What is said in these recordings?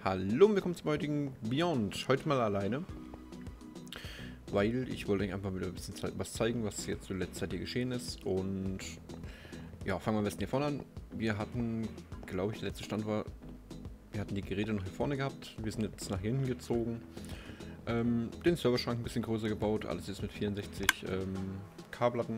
Hallo, willkommen zum heutigen Beyond. Heute mal alleine, weil ich wollte euch einfach wieder ein bisschen was zeigen, was jetzt in letzter Zeit hier geschehen ist. Und ja, fangen wir am besten hier vorne an. Wir hatten, glaube ich, der letzte Stand war, wir hatten die Geräte noch hier vorne gehabt. Wir sind jetzt nach hinten gezogen. Den Serverschrank ein bisschen größer gebaut. Alles ist mit 64 K-Platten.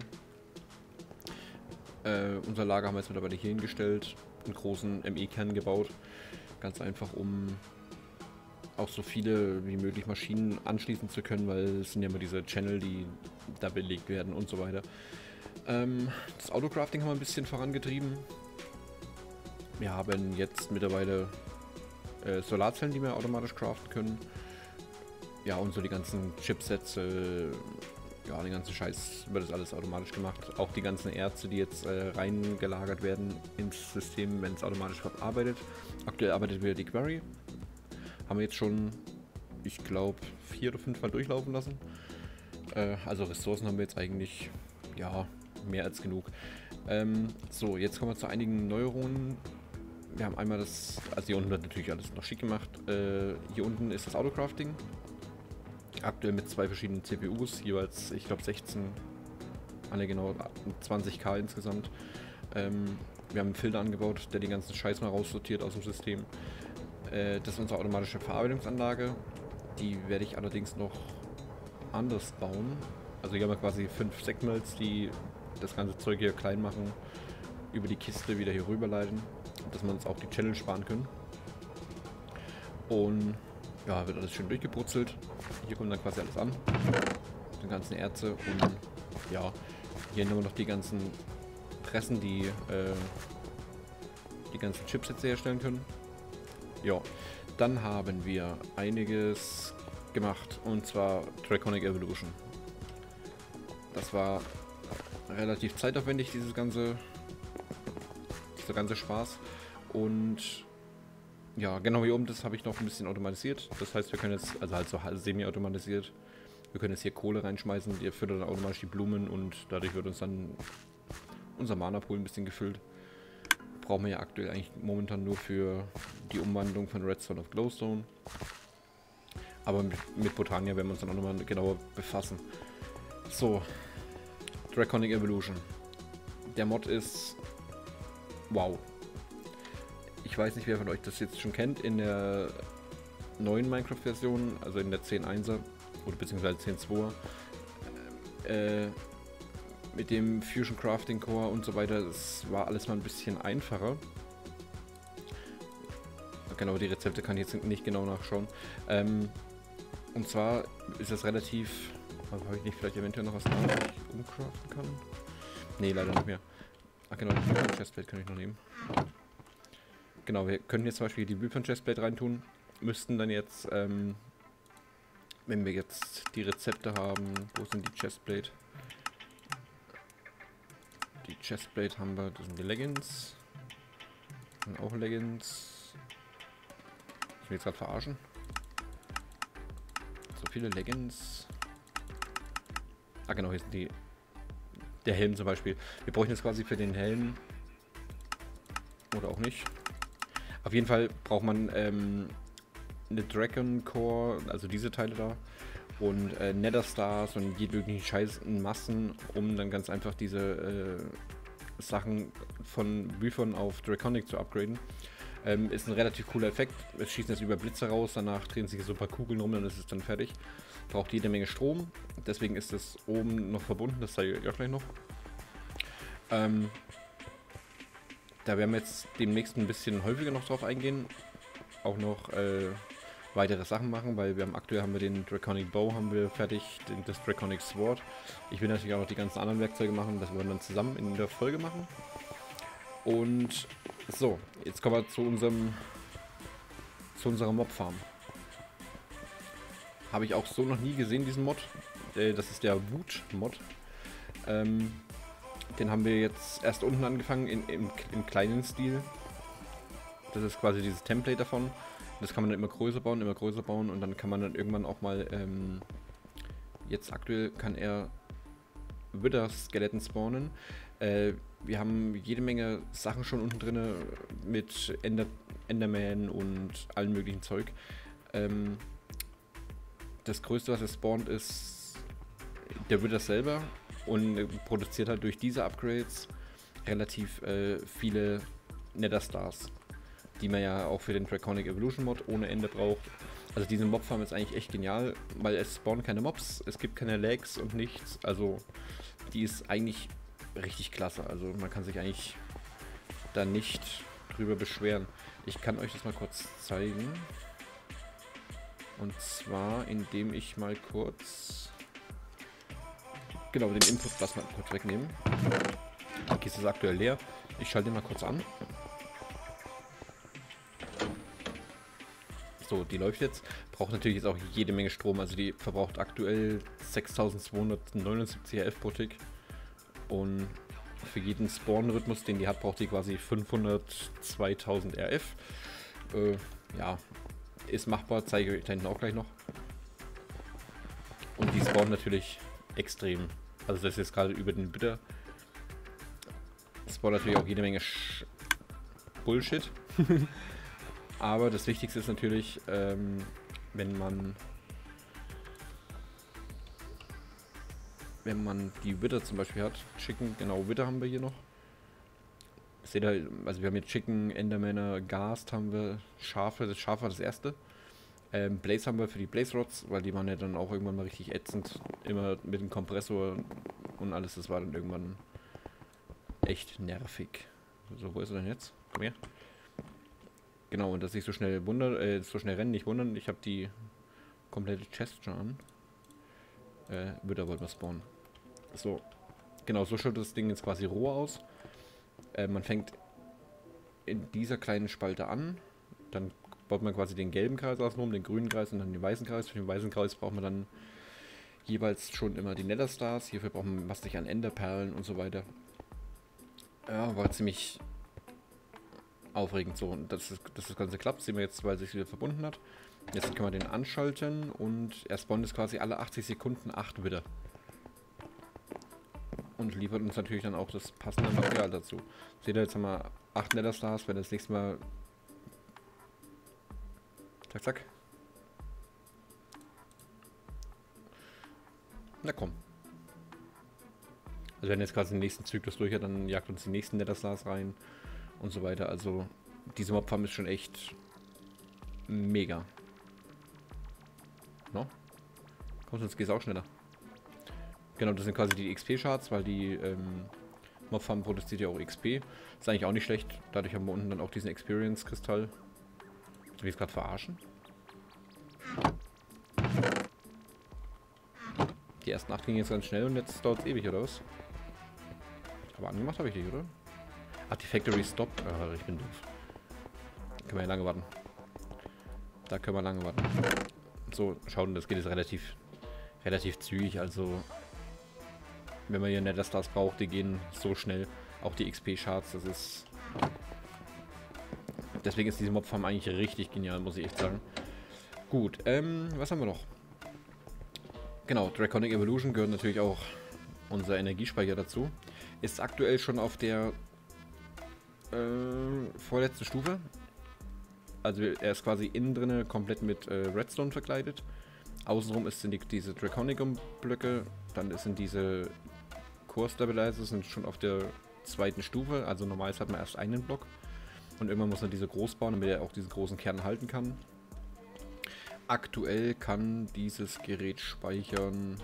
Unser Lager haben wir jetzt mittlerweile hier hingestellt. Einen großen ME-Kern gebaut. Ganz einfach, um auch so viele wie möglich Maschinen anschließen zu können, weil es sind ja immer diese Channel, die da belegt werden und so weiter. Das Autocrafting haben wir ein bisschen vorangetrieben. Wir haben jetzt mittlerweile Solarzellen, die wir automatisch craften können. Ja, und so die ganzen Chipsets, ja, den ganzen Scheiß wird das alles automatisch gemacht. Auch die ganzen Erze, die jetzt reingelagert werden ins System, wenn es automatisch verarbeitet. Aktuell arbeitet wieder die Quarry. Haben wir jetzt schon, ich glaube, 4 oder 5 Mal durchlaufen lassen. Also Ressourcen haben wir jetzt eigentlich, ja, mehr als genug. So, jetzt kommen wir zu einigen Neuerungen. Wir haben einmal das, also hier unten wird natürlich alles noch schick gemacht. Hier unten ist das Autocrafting. Aktuell mit 2 verschiedenen CPUs, jeweils, ich glaube 16, genau 20K insgesamt. Wir haben einen Filter angebaut, der den ganzen Scheiß mal raussortiert aus dem System. Das ist unsere automatische Verarbeitungsanlage. Die werde ich allerdings noch anders bauen. Also hier haben wir quasi 5 Segments, die das ganze Zeug hier klein machen, über die Kiste wieder hier rüberleiten, dass wir uns auch die Channel sparen können. Und ja, wird alles schön durchgebrutzelt. Hier kommt dann quasi alles an. Die ganzen Erze und ja, hier haben wir noch die ganzen Pressen, die die ganzen Chipsets herstellen können. Ja, dann haben wir einiges gemacht und zwar Draconic Evolution. Das war relativ zeitaufwendig, dieser ganze Spaß. Und ja, genau hier oben, das habe ich noch ein bisschen automatisiert. Das heißt, wir können jetzt, also halt so semi-automatisiert, wir können jetzt hier Kohle reinschmeißen, die füttert dann automatisch die Blumen und dadurch wird uns dann unser Mana-Pool ein bisschen gefüllt. Brauchen wir ja aktuell eigentlich momentan nur für die Umwandlung von Redstone auf Glowstone. Aber mit Botania werden wir uns dann auch nochmal genauer befassen. So, Draconic Evolution. Der Mod ist wow. Ich weiß nicht, wer von euch das jetzt schon kennt. In der neuen Minecraft-Version, also in der 10.1er oder beziehungsweise 10.2er, mit dem Fusion Crafting Core und so weiter, das war alles mal ein bisschen einfacher. Genau, die Rezepte kann ich jetzt nicht genau nachschauen. Und zwar ist das relativ... Also habe ich nicht vielleicht eventuell noch was da, was ich umcraften kann? Nee, leider nicht mehr. Ach genau, die Blueprint Chestplate kann ich noch nehmen. Genau, wir können jetzt zum Beispiel die Blueprint Chestplate reintun. Müssten dann jetzt, wenn wir jetzt die Rezepte haben, wo sind die Chestplate? Die Chestplate haben wir, das sind die Leggings. Das sind auch Leggings. Ich will jetzt gerade verarschen. So viele Leggings. Ah genau, hier sind die. Der Helm zum Beispiel. Wir bräuchten jetzt quasi für den Helm. Oder auch nicht. Auf jeden Fall braucht man eine Dragon Core, also diese Teile da. Und Nether Stars und jede mögliche Scheiß in Massen, um dann ganz einfach diese Sachen von Wyvern auf Draconic zu upgraden. Ist ein relativ cooler Effekt. Es schießen jetzt über Blitze raus, danach drehen sich so ein paar Kugeln rum, dann ist es dann fertig. Braucht jede Menge Strom, deswegen ist es oben noch verbunden, das zeige ich auch gleich noch. Da werden wir jetzt demnächst ein bisschen häufiger noch drauf eingehen. Auch noch weitere Sachen machen, weil aktuell haben wir den Draconic Bow haben wir fertig, das Draconic Sword. Ich will natürlich auch noch die ganzen anderen Werkzeuge machen, das wollen wir dann zusammen in der Folge machen. Und so, jetzt kommen wir zu unserer Mob-Farm. Habe ich auch so noch nie gesehen, diesen Mod. Das ist der Wut-Mod. Den haben wir jetzt erst unten angefangen, im kleinen Stil. Das ist quasi dieses Template davon. Das kann man dann immer größer bauen und dann kann man dann irgendwann auch mal, jetzt aktuell kann er Wither-Skeletten spawnen. Wir haben jede Menge Sachen schon unten drin mit Enderman und allen möglichen Zeug. Das Größte, was er spawnt, ist der Wither selber und produziert halt durch diese Upgrades relativ viele Nether Stars, die man ja auch für den Draconic Evolution Mod ohne Ende braucht. Also diese Mob-Farm ist eigentlich echt genial, weil es spawnen keine Mobs, es gibt keine Lags und nichts. Also die ist eigentlich richtig klasse. Also man kann sich eigentlich da nicht drüber beschweren. Ich kann euch das mal kurz zeigen. Und zwar, indem ich mal kurz genau den Input mal kurz wegnehmen. Die Kiste ist aktuell leer. Ich schalte den mal kurz an. So, die läuft jetzt. Braucht natürlich jetzt auch jede Menge Strom. Also die verbraucht aktuell 6279 RF pro Tick. Und für jeden Spawn-Rhythmus, den die hat, braucht die quasi 502.000 RF. Ja, ist machbar. Zeige ich euch da hinten auch gleich noch. Und die spawnen natürlich extrem. Also das ist jetzt gerade über den Bitter. Spawnen natürlich auch jede Menge Bullshit. Aber das Wichtigste ist natürlich, wenn man die Wither zum Beispiel hat, Chicken, genau, Wither haben wir hier noch. Seht ihr, also wir haben jetzt Chicken, Endermänner, Ghast haben wir, Schafe, das Schaf war das erste. Blaze haben wir für die Blaze Rods, weil die waren ja dann auch irgendwann mal richtig ätzend, immer mit dem Kompressor und alles, das war dann irgendwann echt nervig. So, wo ist er denn jetzt? Komm her. Genau, und dass ich so schnell so schnell rennen, nicht wundern, ich habe die komplette Chest schon an. Wither wollten wir spawnen. So, genau, so schaut das Ding jetzt quasi roh aus. Man fängt in dieser kleinen Spalte an, dann baut man quasi den gelben Kreis außenrum, den grünen Kreis und dann den weißen Kreis. Für den weißen Kreis braucht man dann jeweils schon immer die Nether Stars. Hierfür braucht man was nicht an Enderperlen und so weiter. Ja, war ziemlich aufregend so. Und dass das Ganze klappt, sehen wir jetzt, weil es sich wieder verbunden hat. Jetzt können wir den anschalten und er spawnt jetzt quasi alle 80 Sekunden 8 Wither. Und liefert uns natürlich dann auch das passende Material dazu. Seht ihr, jetzt haben wir 8 Nether Stars, wenn das nächste Mal... Zack, zack. Na komm. Also wenn jetzt quasi den nächsten Zyklus durch hat, dann jagt uns die nächsten Nether Stars rein und so weiter. Also diese Mob-Farm ist schon echt mega. No? Komm, sonst geht es auch schneller. Genau, das sind quasi die XP-Charts, weil die Mob-Farm produziert ja auch XP. Ist eigentlich auch nicht schlecht. Dadurch haben wir unten dann auch diesen Experience-Kristall. Soll ich es gerade verarschen? Die ersten 8 gingen jetzt ganz schnell und jetzt dauert es ewig, oder was? Aber angemacht habe ich nicht, oder? Ach, die Factory Stop. Ich bin doof. Können wir ja lange warten. Da können wir lange warten. So, schauen, das geht jetzt relativ zügig. Also, wenn man hier Nether Stars braucht, die gehen so schnell. Auch die XP-Charts, das ist... Deswegen ist diese Mob-Farm eigentlich richtig genial, muss ich echt sagen. Gut, was haben wir noch? Genau, Draconic Evolution gehört natürlich auch unser Energiespeicher dazu. Ist aktuell schon auf der vorletzten Stufe. Also er ist quasi innen drinne komplett mit Redstone verkleidet. Außenrum sind diese Draconicum-Blöcke. Dann sind diese Core Stabilizers sind schon auf der zweiten Stufe. Also normalerweise hat man erst einen Block. Und irgendwann muss man diese groß bauen, damit er auch diesen großen Kern halten kann. Aktuell kann dieses Gerät speichern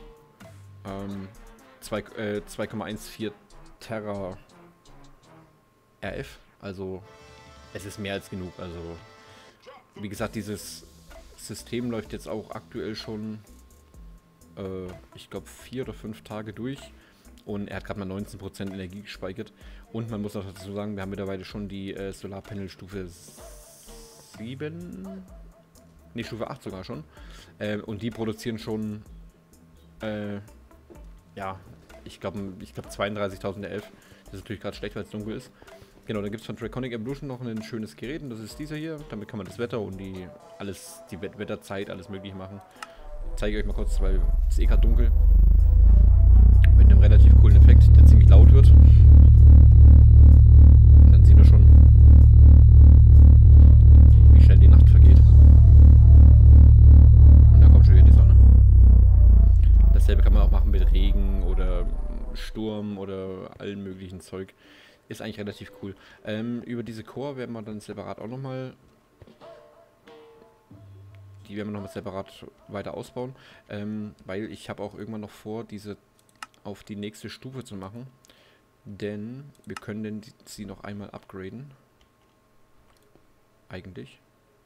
2,14 Terra RF. Also es ist mehr als genug. Also wie gesagt, dieses System läuft jetzt auch aktuell schon, ich glaube 4 oder 5 Tage durch. Und er hat gerade mal 19% Energie gespeichert. Und man muss noch dazu sagen, wir haben mittlerweile schon die Solarpanel Stufe 7, ne Stufe 8 sogar schon. Und die produzieren schon, ja, ich glaube 32.000 RF. Das ist natürlich gerade schlecht, weil es dunkel ist. Genau, dann gibt es von Draconic Evolution noch ein schönes Gerät und das ist dieser hier. Damit kann man das Wetter und die Wetterzeit, alles mögliche machen. Zeige ich euch mal kurz, weil es ist eh gerade dunkel. Mit einem relativ coolen Effekt, der ziemlich laut wird. Und dann sieht man schon, Sturm oder allen möglichen Zeug. Ist eigentlich relativ cool. Über diese Core werden wir dann separat auch nochmal... Die werden wir nochmal separat weiter ausbauen. Weil ich habe auch irgendwann noch vor, diese auf die nächste Stufe zu machen. Denn wir können sie noch einmal upgraden. Eigentlich.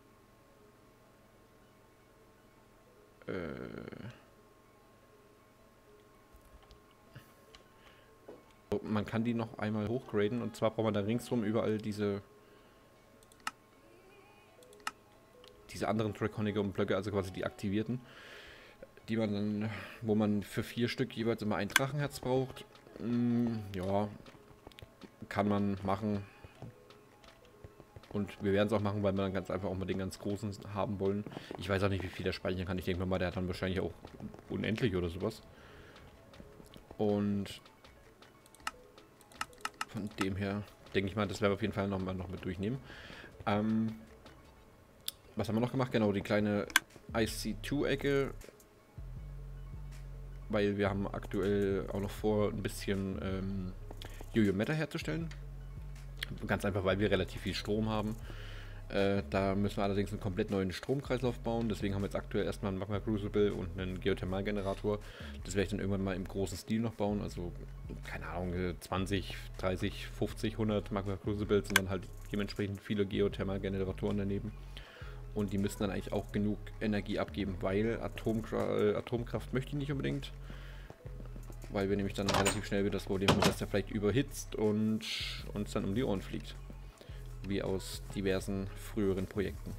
So, man kann die noch einmal hochgraden und zwar braucht man da ringsrum überall diese anderen Draconic-Blöcke, also quasi die aktivierten, die man dann, wo man für 4 Stück jeweils immer ein Drachenherz braucht. Ja, kann man machen. Und wir werden es auch machen, weil wir dann ganz einfach auch mal den ganz großen haben wollen. Ich weiß auch nicht, wie viel der speichern kann. Ich denke mal, der hat dann wahrscheinlich auch unendlich oder sowas. Und von dem her denke ich mal, das werden wir auf jeden Fall noch mit durchnehmen. Was haben wir noch gemacht? Genau, die kleine IC2-Ecke. Weil wir haben aktuell auch noch vor, ein bisschen Jojo Matter herzustellen. Ganz einfach, weil wir relativ viel Strom haben. Da müssen wir allerdings einen komplett neuen Stromkreislauf bauen. Deswegen haben wir jetzt aktuell erstmal einen Magma Crucible und einen Geothermalgenerator. Das werde ich dann irgendwann mal im großen Stil noch bauen. Also, keine Ahnung, 20, 30, 50, 100 Magma Crucibles und dann halt dementsprechend viele Geothermalgeneratoren daneben. Und die müssen dann eigentlich auch genug Energie abgeben, weil Atomkraft möchte ich nicht unbedingt. Weil wir nämlich dann relativ schnell wieder das Problem haben, dass der vielleicht überhitzt und uns dann um die Ohren fliegt. Wie aus diversen früheren Projekten.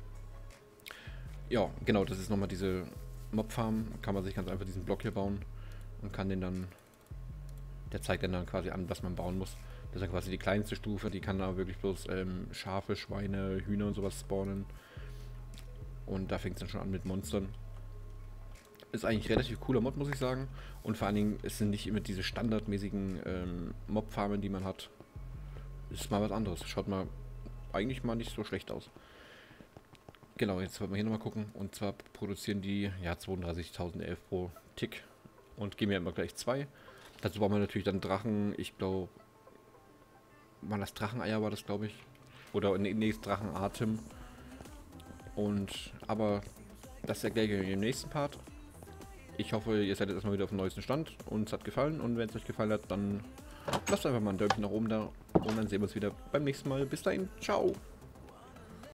Ja, genau, das ist nochmal diese Mobfarm. Kann man sich ganz einfach diesen Block hier bauen und kann den dann... Der zeigt dann quasi an, was man bauen muss. Das ist dann quasi die kleinste Stufe, die kann da wirklich bloß Schafe, Schweine, Hühner und sowas spawnen. Und da fängt es dann schon an mit Monstern. Ist eigentlich relativ cooler Mod, muss ich sagen. Und vor allen Dingen, es sind nicht immer diese standardmäßigen Mob-Farmen, die man hat. Ist mal was anderes. Schaut mal eigentlich mal nicht so schlecht aus. Genau, jetzt wollen wir hier nochmal gucken. Und zwar produzieren die ja 32.000 Elf pro Tick. Und geben ja immer gleich 2. Dazu brauchen wir natürlich dann Drachen. Ich glaube, waren das Dracheneier, war das glaube ich. Oder nächstes Drachenatem. Aber das erkläre ich im nächsten Part. Ich hoffe, ihr seid jetzt erstmal wieder auf dem neuesten Stand und es hat gefallen. Und wenn es euch gefallen hat, dann lasst einfach mal ein Däumchen nach oben da. Und dann sehen wir uns wieder beim nächsten Mal. Bis dahin, ciao!